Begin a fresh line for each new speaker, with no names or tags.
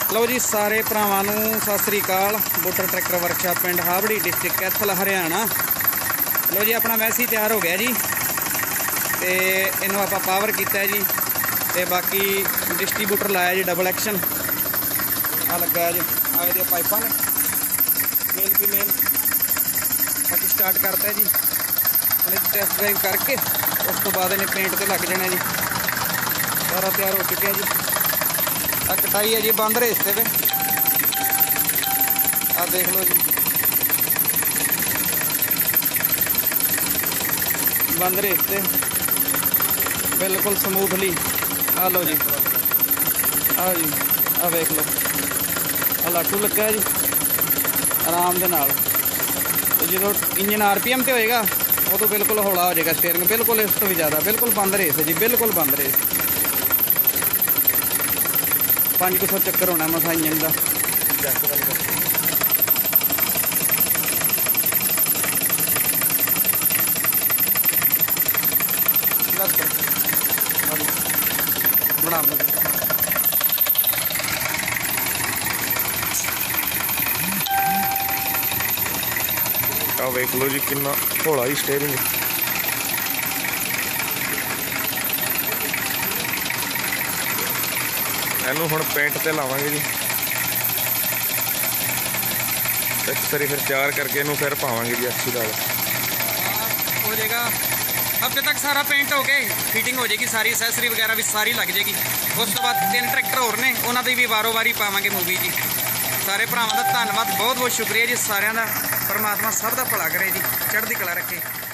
लो जी सारे भरावां नूं सत श्री अकाल। बूटर ट्रैक्टर वर्कशाप पिंड हाबड़ी डिस्ट्रिक्ट कैथल हरियाणा। लो जी अपना मैसी तैयार हो गया जी, तो इनू आप पावर किया जी, तो बाकी डिस्ट्रीब्यूटर लाया जी डबल एक्शन आ लगा जी। आए दी पाइपा ने मेल फीमेल बाकी स्टार्ट करता है जी। हम टेस्ट ड्राइव करके उस तो बाद इन्हें पेंट पर लग जाना जी। सारा तैयार हो चुका जी। आ कटाई है जी बंद रेस्ते पे, आ देख लो जी बंद रेस्ते बिल्कुल स्मूथली। आ लो जी, आ जी आ देख लो आ लाटू लगा जी आराम दे नाल। तो जो इंजन RPM ते होएगा उदों बिल्कुल हौला हो जाएगा स्टीयरिंग, बिल्कुल इस तो भी ज़्यादा बिल्कुल बंद रेस है जी, बिल्कुल बंद रेस। 500 चक्कर होना मसा इंजन का। बना
वेख लो जी कितना हौला ही स्टीयरिंग। इनू हुण पेंट ते लावांगे जी, एक सारी फिर तैयार करके इनू फिर पावांगे जी अच्छी दाल
हो जाएगा। हफ्ते तक सारा पेंट हो के फिटिंग हो जाएगी, सारी असैसरी वगैरह भी सारी लग जाएगी। उस तो बाद 3 ट्रैक्टर होर ने उन्होंने भी वारों वारी पावांगे मूवी जी। सारे भरावां दा धन्नवाद, बहुत बहुत शुक्रिया जी सारिਆਂ ਦਾ। परमात्मा सब का भला करे जी, चढ़दी कला रखे।